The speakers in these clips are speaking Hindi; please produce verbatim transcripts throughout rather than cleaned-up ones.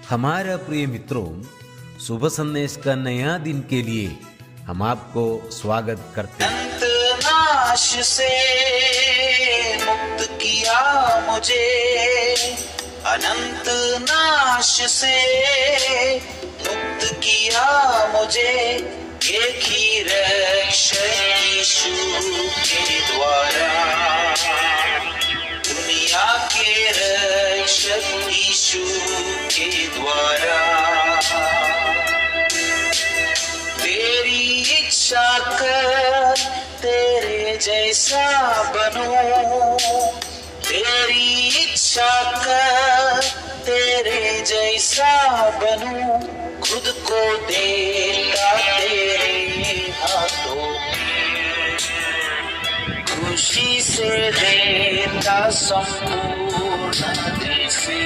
हमारा प्रिय मित्रों, शुभ संदेश का नया दिन के लिए हम आपको स्वागत करते हैं। अनंत नाश से मुक्त किया मुझे, अनंत नाश से मुक्त किया मुझे, एक ही रक्षक यीशु के द्वारा, दुनिया के रक्षक यीशु के द्वारा। तेरी इच्छा कर तेरे जैसा बनूं, तेरी इच्छा कर तेरे जैसा बनूं, खुद को देता तेरे हाथों, खुशी से देता संपूर्ण दिल से।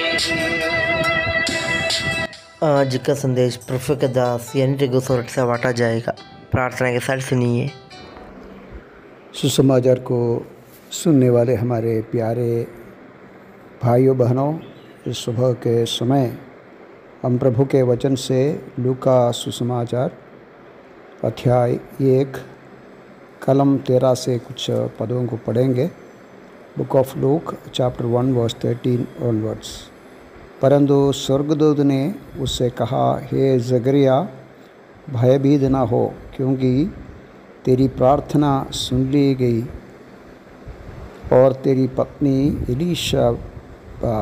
आज का संदेश प्रभु के दास यानी रेगुसोरट से बांटा जाएगा। प्रार्थना के साथ सुनिए। सुसमाचार को सुनने वाले हमारे प्यारे भाइयों बहनों, इस सुबह के समय हम प्रभु के वचन से लूका सुसमाचार अध्याय एक कलम तेरह से कुछ पदों को पढ़ेंगे। Book of Luke chapter one verse thirteen onwards. परंतु स्वर्गदूत ने उससे कहा, हे जकरिया, भयभीत न हो, क्योंकि तेरी प्रार्थना सुन ली गई और तेरी पत्नी एलीशबा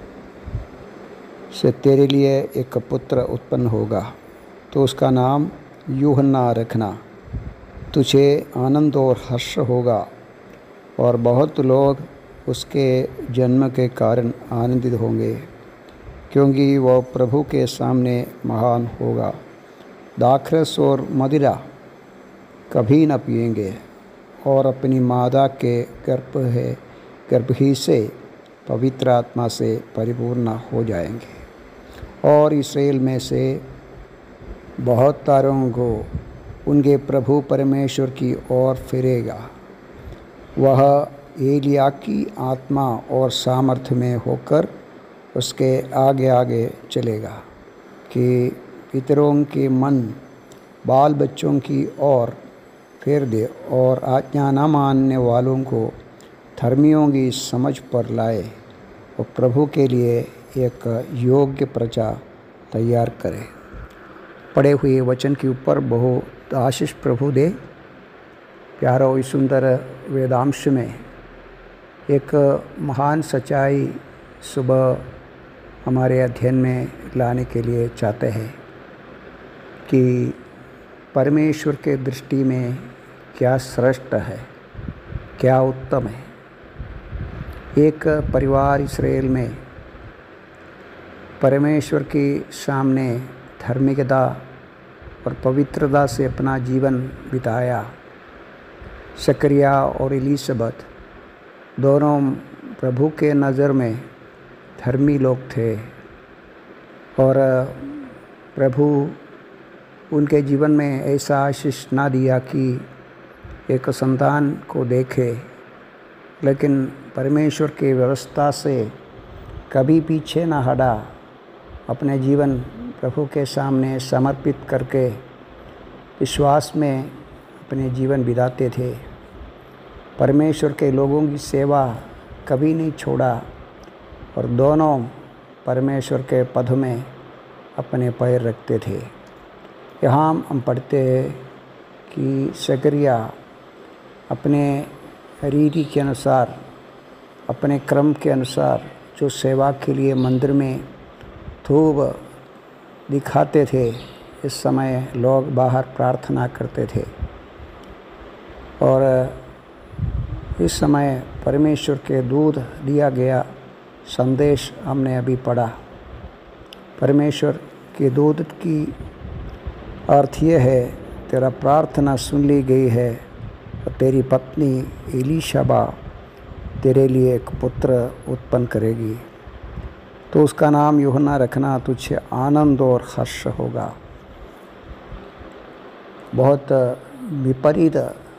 से तेरे लिए एक पुत्र उत्पन्न होगा, तो उसका नाम यूहन्ना रखना। तुझे आनंद और हर्ष होगा और बहुत लोग उसके जन्म के कारण आनंदित होंगे, क्योंकि वह प्रभु के सामने महान होगा। दाखरस और मदिरा कभी न पिएंगे और अपनी मादा के गर्भ है गर्भ ही से पवित्र आत्मा से परिपूर्ण हो जाएंगे। और इस्राएल में से बहुत तारों को उनके प्रभु परमेश्वर की ओर फिरेगा। वह एलिया की आत्मा और सामर्थ्य में होकर उसके आगे आगे चलेगा कि पितरों के मन बाल बच्चों की ओर फेर दे और आज्ञा न मानने वालों को धर्मियों की समझ पर लाए और प्रभु के लिए एक योग्य प्रजा तैयार करे। पढ़े हुए वचन के ऊपर बहुत आशीष प्रभु दे। प्यारो, इस सुंदर वेदांश में एक महान सच्चाई सुबह हमारे अध्ययन में लाने के लिए चाहते हैं कि परमेश्वर के दृष्टि में क्या श्रेष्ठ है, क्या उत्तम है। एक परिवार इस्राएल में परमेश्वर के सामने धार्मिकता और पवित्रता से अपना जीवन बिताया। जकरिया और एलिशबत दोनों प्रभु के नज़र में धर्मी लोग थे और प्रभु उनके जीवन में ऐसा आशीष ना दिया कि एक संतान को देखे, लेकिन परमेश्वर की व्यवस्था से कभी पीछे ना हटा, अपने जीवन प्रभु के सामने समर्पित करके विश्वास में अपने जीवन बिताते थे। परमेश्वर के लोगों की सेवा कभी नहीं छोड़ा और दोनों परमेश्वर के पद में अपने पैर रखते थे। यहाँ हम पढ़ते हैं कि जकरिया अपने रीति के अनुसार, अपने क्रम के अनुसार जो सेवा के लिए मंदिर में धूप दिखाते थे, इस समय लोग बाहर प्रार्थना करते थे और इस समय परमेश्वर के दूत दिया गया संदेश हमने अभी पढ़ा। परमेश्वर के दूत की अर्थ ये है, तेरा प्रार्थना सुन ली गई है और तेरी पत्नी एलीशबा तेरे लिए एक पुत्र उत्पन्न करेगी, तो उसका नाम यूहन्ना रखना। तुझे आनंद और हर्ष होगा। बहुत विपरीत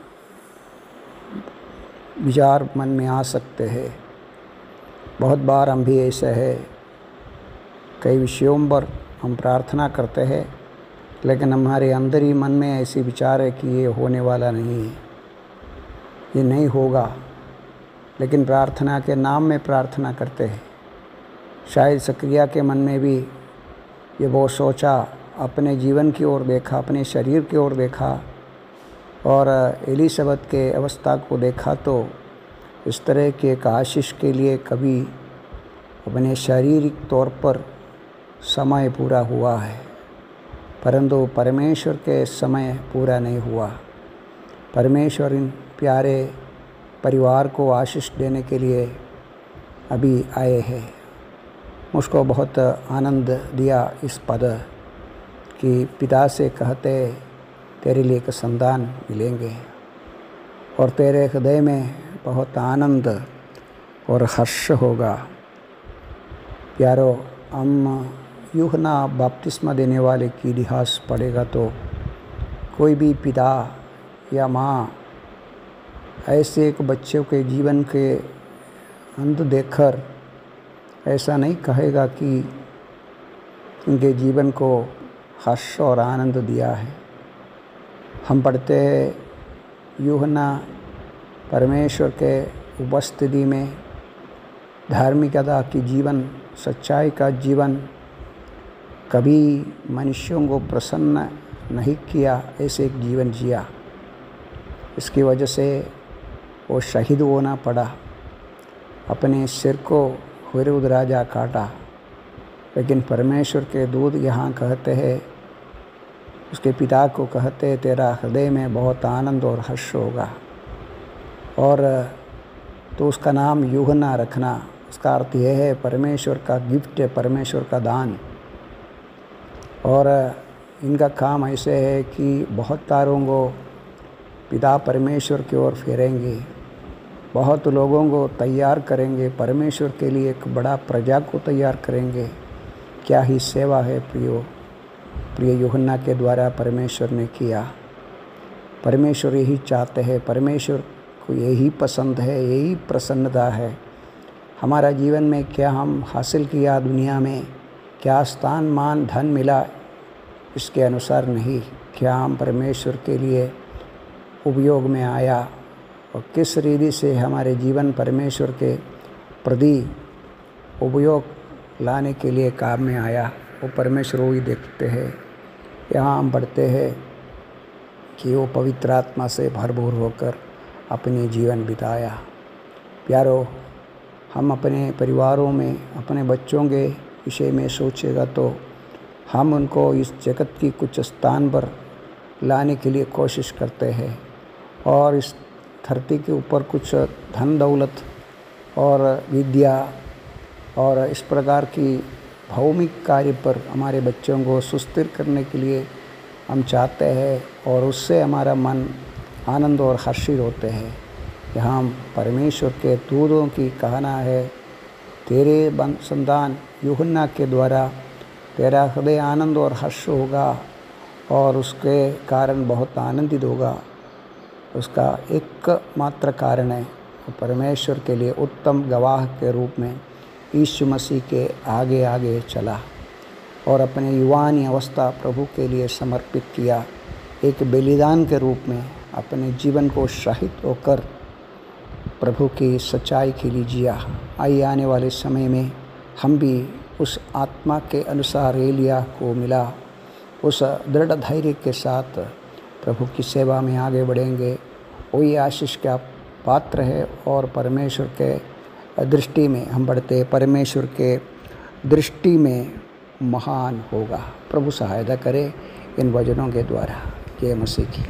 विचार मन में आ सकते हैं। बहुत बार हम भी ऐसे है कई विषयों पर हम प्रार्थना करते हैं, लेकिन हमारे अंदर ही मन में ऐसी विचार है कि ये होने वाला नहीं है, ये नहीं होगा, लेकिन प्रार्थना के नाम में प्रार्थना करते हैं। शायद सक्रिया के मन में भी ये वो सोचा, अपने जीवन की ओर देखा, अपने शरीर की ओर देखा और एलिसबेथ के अवस्था को देखा, तो इस तरह के एक आशीष के लिए कभी अपने शारीरिक तौर पर समय पूरा हुआ है, परंतु परमेश्वर के समय पूरा नहीं हुआ। परमेश्वर इन प्यारे परिवार को आशीष देने के लिए अभी आए हैं। मुझको बहुत आनंद दिया इस पद कि पिता से कहते तेरे लिए एक संतान मिलेंगे और तेरे हृदय में बहुत आनंद और हर्ष होगा। प्यारो, हम यूहन्ना बपतिस्मा देने वाले की इतिहास पढ़ेगा तो कोई भी पिता या माँ ऐसे एक बच्चों के जीवन के अंत देखकर ऐसा नहीं कहेगा कि उनके जीवन को हर्ष और आनंद दिया है। हम पढ़ते हैं यूहन्ना परमेश्वर के उपस्थिति में धार्मिकता की जीवन, सच्चाई का जीवन, कभी मनुष्यों को प्रसन्न नहीं किया, ऐसे एक जीवन जिया। इसकी वजह से वो शहीद होना पड़ा, अपने सिर को हेरोद राजा काटा। लेकिन परमेश्वर के दूत यहाँ कहते हैं, उसके पिता को कहते तेरा हृदय में बहुत आनंद और हर्ष होगा और तो उसका नाम यूहन्ना रखना। उसका अर्थ यह है परमेश्वर का गिफ्ट है, परमेश्वर का दान। और इनका काम ऐसे है कि बहुत तारों को पिता परमेश्वर की ओर फेरेंगे, बहुत लोगों को तैयार करेंगे, परमेश्वर के लिए एक बड़ा प्रजा को तैयार करेंगे। क्या ही सेवा है प्रियो, प्रिय यूहन्ना के द्वारा परमेश्वर ने किया। परमेश्वर यही चाहते हैं, परमेश्वर को यही पसंद है, यही प्रसन्नता है। हमारा जीवन में क्या हम हासिल किया, दुनिया में क्या स्थान मान धन मिला, इसके अनुसार नहीं, क्या हम परमेश्वर के लिए उपयोग में आया और किस रीति से हमारे जीवन परमेश्वर के प्रति उपयोग लाने के लिए काम में आया, वो परमेश्वर वही देखते हैं। यहाँ हम पढ़ते हैं कि वो पवित्र आत्मा से भरपूर होकर अपने जीवन बिताया। प्यारो, हम अपने परिवारों में अपने बच्चों के विषय में सोचेगा तो हम उनको इस जगत की कुछ स्थान पर लाने के लिए कोशिश करते हैं और इस धरती के ऊपर कुछ धन दौलत और विद्या और इस प्रकार की भौमिक कार्य पर हमारे बच्चों को सुस्थिर करने के लिए हम चाहते हैं और उससे हमारा मन आनंद और हर्षित होते हैं। यहाँ परमेश्वर के दूतों की कहना है, तेरे संतान यूहन्ना के द्वारा तेरा हृदय आनंद और हर्ष होगा और उसके कारण बहुत आनंदित होगा। उसका एक मात्र कारण है, परमेश्वर के लिए उत्तम गवाह के रूप में यीशु मसीह के आगे आगे चला और अपने युवानी अवस्था प्रभु के लिए समर्पित किया। एक बलिदान के रूप में अपने जीवन को शहीद होकर प्रभु की सच्चाई के लिए जिया। आइए आने वाले समय में हम भी उस आत्मा के अनुसार एलिया को मिला, उस दृढ़ धैर्य के साथ प्रभु की सेवा में आगे बढ़ेंगे। वही आशीष का पात्र है और परमेश्वर के दृष्टि में हम बढ़ते परमेश्वर के दृष्टि में महान होगा। प्रभु सहायता करे इन वचनों के द्वारा। जय मसीह की।